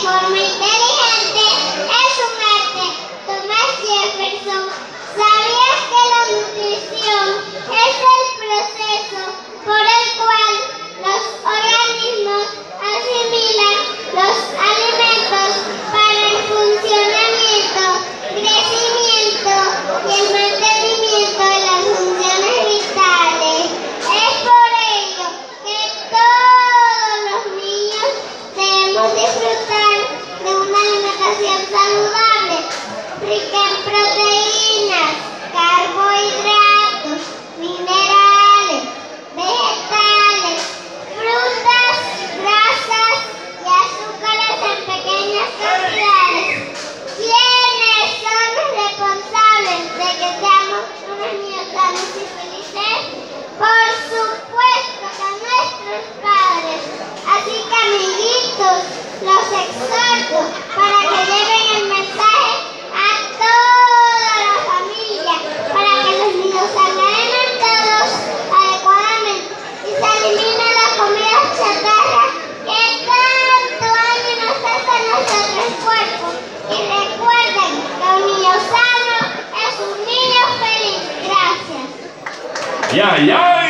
forma inteligente es un arte. Thomas Jefferson. ¿Sabías que la nutrición es el proceso por el cual los organismos asimilan los alimentos para el funcionamiento, crecimiento y el mantenimiento de las funciones vitales? Es por ello que todos los niños debemos disfrutar de una alimentación saludable, rica en proteínas, carbohidratos, minerales, vegetales, frutas, grasas y azúcares en pequeñas cantidades. ¿Quiénes son los responsables de que seamos unos niños sanos y felices? Por supuesto que nuestros padres. Así que, amiguitos, los exhorto para que lleven el mensaje a toda la familia, para que los niños sean alimentados adecuadamente y se elimine la comida chatarra que tanto daño nos hace a nuestros cuerpos. Y recuerden que un niño sano es un niño feliz. Gracias. ¡Ay, ay!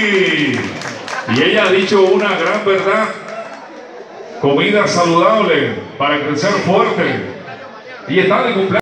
Y ella ha dicho una gran verdad. Comida saludable para crecer fuerte. Y está de cumpleaños.